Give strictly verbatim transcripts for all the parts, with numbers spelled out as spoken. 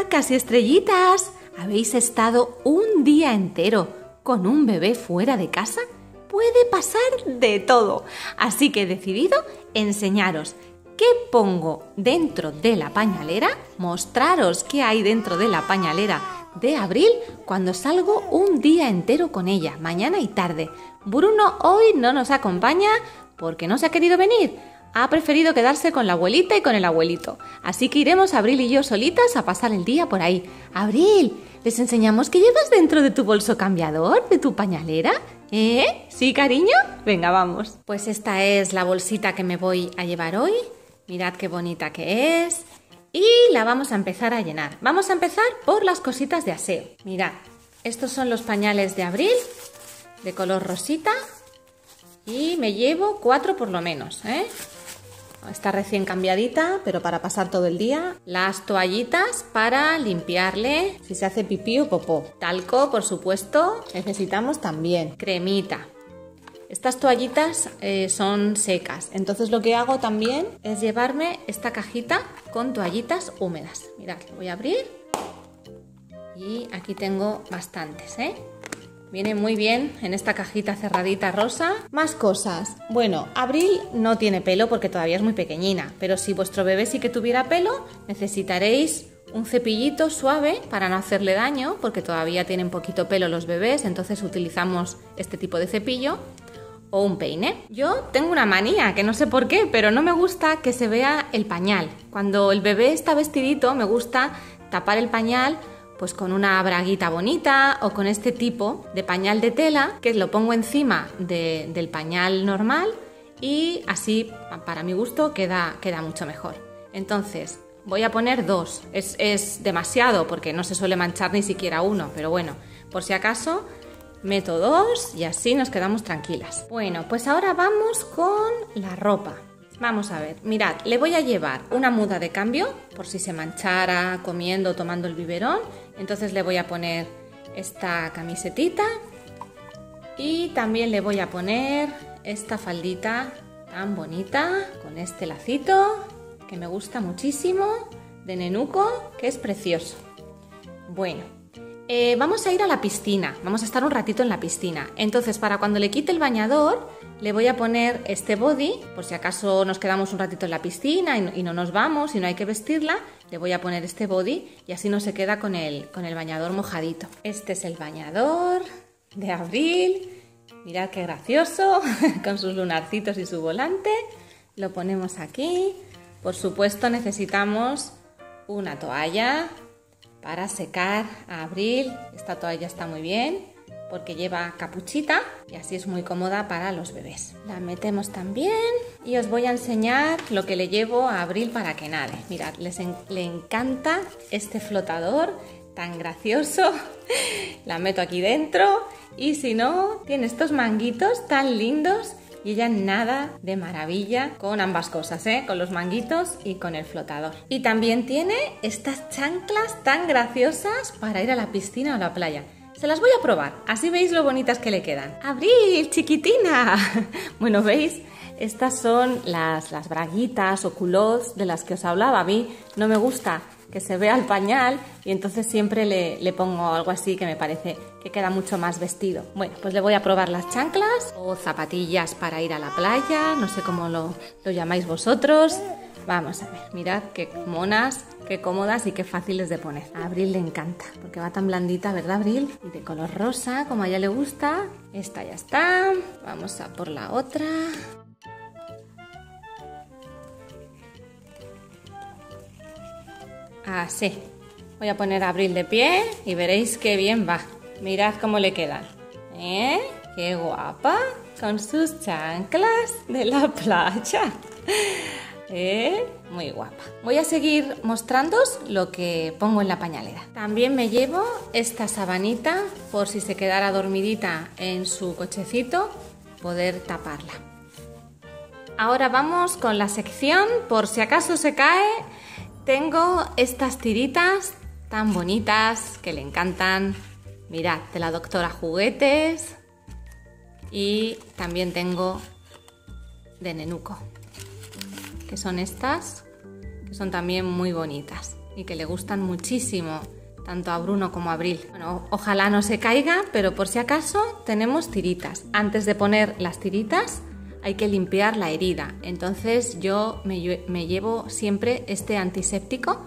casi estrellitas. ¿Habéis estado un día entero con un bebé fuera de casa? Puede pasar de todo. Así que he decidido enseñaros qué pongo dentro de la pañalera, mostraros qué hay dentro de la pañalera de Abril cuando salgo un día entero con ella, mañana y tarde. Bruno hoy no nos acompaña porque no se ha querido venir. Ha preferido quedarse con la abuelita y con el abuelito. Así que iremos Abril y yo solitas a pasar el día por ahí. Abril, ¿les enseñamos qué llevas dentro de tu bolso cambiador, de tu pañalera? ¿Eh? ¿Sí, cariño? Venga, vamos. Pues esta es la bolsita que me voy a llevar hoy. Mirad qué bonita que es. Y la vamos a empezar a llenar. Vamos a empezar por las cositas de aseo. Mirad, estos son los pañales de Abril, de color rosita. Y me llevo cuatro por lo menos, ¿eh? Está recién cambiadita, pero para pasar todo el día. Las toallitas para limpiarle si se hace pipí o popó. Talco, por supuesto, necesitamos también. Cremita. Estas toallitas eh, son secas, entonces lo que hago también es llevarme esta cajita con toallitas húmedas. Mirad, voy a abrir y aquí tengo bastantes, ¿eh? Viene muy bien en esta cajita cerradita rosa. Más cosas. Bueno, Abril no tiene pelo porque todavía es muy pequeñina, pero si vuestro bebé sí que tuviera pelo, necesitaréis un cepillito suave para no hacerle daño, porque todavía tienen poquito pelo los bebés, entonces utilizamos este tipo de cepillo. O un peine. Yo tengo una manía, que no sé por qué, pero no me gusta que se vea el pañal. Cuando el bebé está vestidito, me gusta tapar el pañal pues con una braguita bonita o con este tipo de pañal de tela, que lo pongo encima de, del pañal normal y así, para mi gusto, queda, queda mucho mejor. Entonces, voy a poner dos. Es, es demasiado porque no se suele manchar ni siquiera uno, pero bueno, por si acaso meto dos y así nos quedamos tranquilas. Bueno, pues ahora vamos con la ropa. Vamos a ver, mirad, le voy a llevar una muda de cambio por si se manchara comiendo o tomando el biberón. Entonces le voy a poner esta camisetita y también le voy a poner esta faldita tan bonita con este lacito que me gusta muchísimo, de nenuco, que es precioso. Bueno. Eh, vamos a ir a la piscina, vamos a estar un ratito en la piscina. Entonces, para cuando le quite el bañador, le voy a poner este body, por si acaso nos quedamos un ratito en la piscina y no, y no nos vamos y no hay que vestirla, le voy a poner este body y así no se queda con el, con el bañador mojadito. Este es el bañador de Abril, mirad qué gracioso, con sus lunarcitos y su volante. Lo ponemos aquí. Por supuesto necesitamos una toalla para secar a Abril. Esta toalla está muy bien porque lleva capuchita y así es muy cómoda para los bebés. La metemos también y os voy a enseñar lo que le llevo a Abril para que nade. Mirad, les en- le encanta este flotador tan gracioso. La meto aquí dentro y si no, tiene estos manguitos tan lindos y ella nada de maravilla con ambas cosas, ¿eh? Con los manguitos y con el flotador. Y también tiene estas chanclas tan graciosas para ir a la piscina o a la playa. Se las voy a probar, así veis lo bonitas que le quedan. ¡Abril, chiquitina! Bueno, ¿veis? Estas son las, las braguitas o culottes de las que os hablaba. A mí no me gusta que se vea el pañal y entonces siempre le, le pongo algo así que me parece que queda mucho más vestido. Bueno, pues le voy a probar las chanclas o zapatillas para ir a la playa, no sé cómo lo, lo llamáis vosotros. Vamos a ver, mirad qué monas, qué cómodas y qué fáciles de poner. A Abril le encanta porque va tan blandita, ¿verdad, Abril? Y de color rosa, como a ella le gusta. Esta ya está. Vamos a por la otra. Así. Voy a poner a Abril de pie y veréis qué bien va. Mirad cómo le quedan. ¿Eh? ¡Qué guapa! Con sus chanclas de la playa. ¿Eh? Muy guapa. Voy a seguir mostrándoos lo que pongo en la pañalera. También me llevo esta sabanita por si se quedara dormidita en su cochecito, poder taparla. Ahora vamos con la sección por si acaso se cae. Tengo estas tiritas tan bonitas que le encantan. Mirad, de la doctora Juguetes. Y también tengo de nenuco, que son estas, que son también muy bonitas. y que le gustan muchísimo tanto a Bruno como a Abril. Bueno, ojalá no se caiga, pero por si acaso tenemos tiritas. Antes de poner las tiritas hay que limpiar la herida. Entonces yo me, me llevo siempre este antiséptico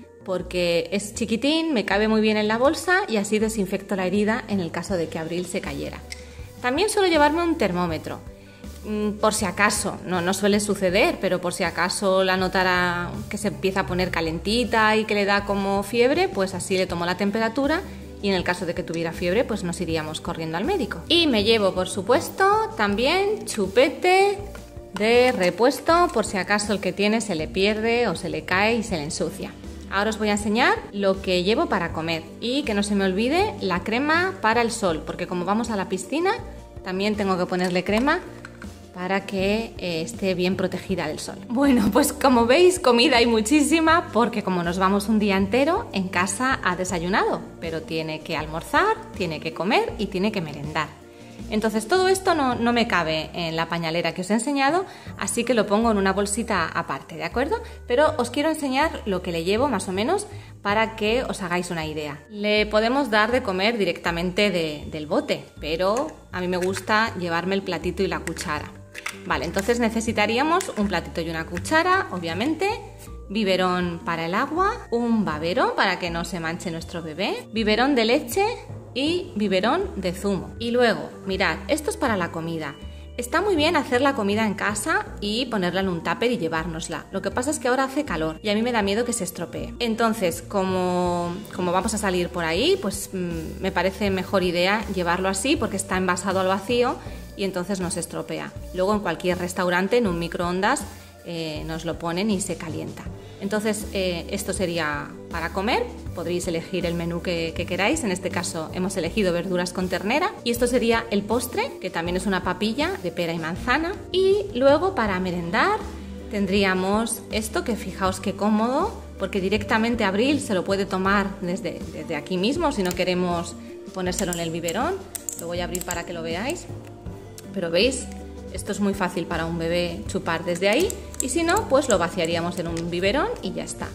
porque es chiquitín, me cabe muy bien en la bolsa y así desinfecto la herida en el caso de que Abril se cayera. También suelo llevarme un termómetro. Por si acaso, no, no suele suceder, pero por si acaso la notara que se empieza a poner calentita y que le da como fiebre, pues así le tomo la temperatura y en el caso de que tuviera fiebre, pues nos iríamos corriendo al médico. Y me llevo, por supuesto, también chupete de repuesto por si acaso el que tiene se le pierde o se le cae y se le ensucia. Ahora os voy a enseñar lo que llevo para comer y que no se me olvide la crema para el sol, porque como vamos a la piscina, también tengo que ponerle crema para que eh, esté bien protegida del sol. Bueno, pues como veis, comida hay muchísima porque como nos vamos un día entero, en casa ha desayunado, pero tiene que almorzar, tiene que comer y tiene que merendar. Entonces todo esto no, no me cabe en la pañalera que os he enseñado, así que lo pongo en una bolsita aparte, ¿de acuerdo? Pero os quiero enseñar lo que le llevo más o menos para que os hagáis una idea. Le podemos dar de comer directamente de, del bote, pero a mí me gusta llevarme el platito y la cuchara. Vale, entonces necesitaríamos un platito y una cuchara, obviamente, biberón para el agua, un babero para que no se manche nuestro bebé, biberón de leche y biberón de zumo. Y luego, mirad, esto es para la comida. Está muy bien hacer la comida en casa y ponerla en un tupper y llevárnosla. Lo que pasa es que ahora hace calor y a mí me da miedo que se estropee. Entonces, como, como vamos a salir por ahí, pues mmm, me parece mejor idea llevarlo así porque está envasado al vacío y entonces no se estropea. Luego en cualquier restaurante, en un microondas, eh, nos lo ponen y se calienta. Entonces eh, esto sería para comer, podréis elegir el menú que, que queráis, en este caso hemos elegido verduras con ternera y esto sería el postre, que también es una papilla de pera y manzana, y luego para merendar tendríamos esto, que fijaos qué cómodo, porque directamente Abril se lo puede tomar desde, desde aquí mismo si no queremos ponérselo en el biberón. Lo voy a abrir para que lo veáis, pero veis, esto es muy fácil para un bebé chupar desde ahí y si no, pues lo vaciaríamos en un biberón y ya está.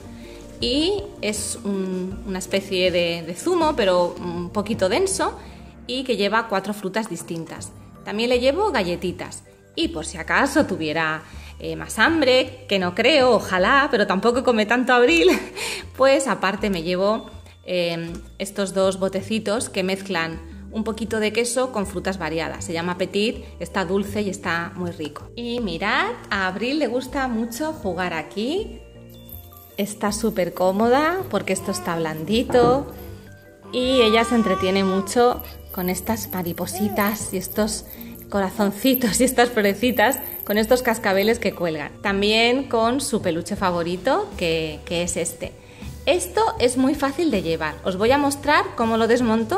Y es un, una especie de, de zumo, pero un poquito denso y que lleva cuatro frutas distintas. También le llevo galletitas y por si acaso tuviera eh, más hambre, que no creo, ojalá, pero tampoco come tanto Abril, pues aparte me llevo eh, estos dos botecitos que mezclan un poquito de queso con frutas variadas. Se llama Petit, está dulce y está muy rico. Y mirad, a Abril le gusta mucho jugar aquí. Está súper cómoda porque esto está blandito y ella se entretiene mucho con estas maripositas y estos corazoncitos y estas florecitas con estos cascabeles que cuelgan. También con su peluche favorito, que, que es este. Esto es muy fácil de llevar. Os voy a mostrar cómo lo desmonto.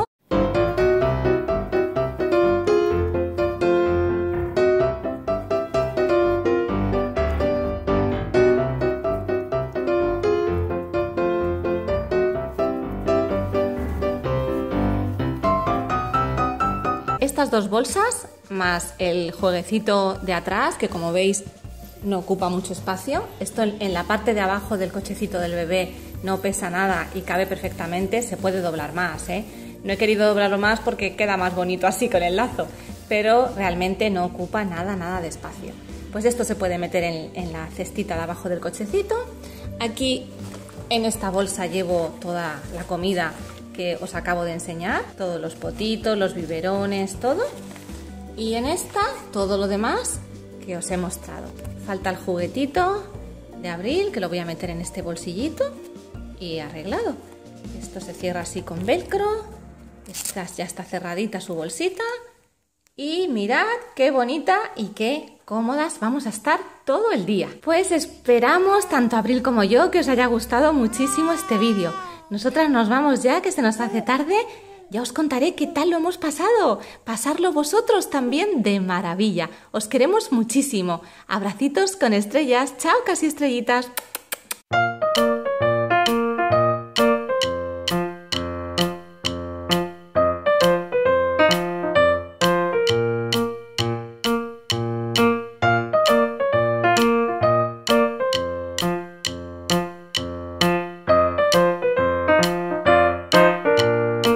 Estas dos bolsas, más el jueguecito de atrás, que como veis no ocupa mucho espacio. Esto en la parte de abajo del cochecito del bebé no pesa nada y cabe perfectamente, se puede doblar más, ¿eh? No he querido doblarlo más porque queda más bonito así con el lazo, pero realmente no ocupa nada, nada de espacio. Pues esto se puede meter en, en la cestita de abajo del cochecito. Aquí en esta bolsa llevo toda la comida que os acabo de enseñar, todos los potitos, los biberones, todo. Y en esta, todo lo demás que os he mostrado. Falta el juguetito de Abril, que lo voy a meter en este bolsillito y arreglado. Esto se cierra así con velcro. Esta ya está cerradita su bolsita. Y mirad qué bonita y qué cómodas vamos a estar todo el día. Pues esperamos, tanto Abril como yo, que os haya gustado muchísimo este vídeo. Nosotras nos vamos ya, que se nos hace tarde. Ya os contaré qué tal lo hemos pasado. Pasarlo vosotros también de maravilla. Os queremos muchísimo. Abracitos con estrellas. Chao, casi estrellitas.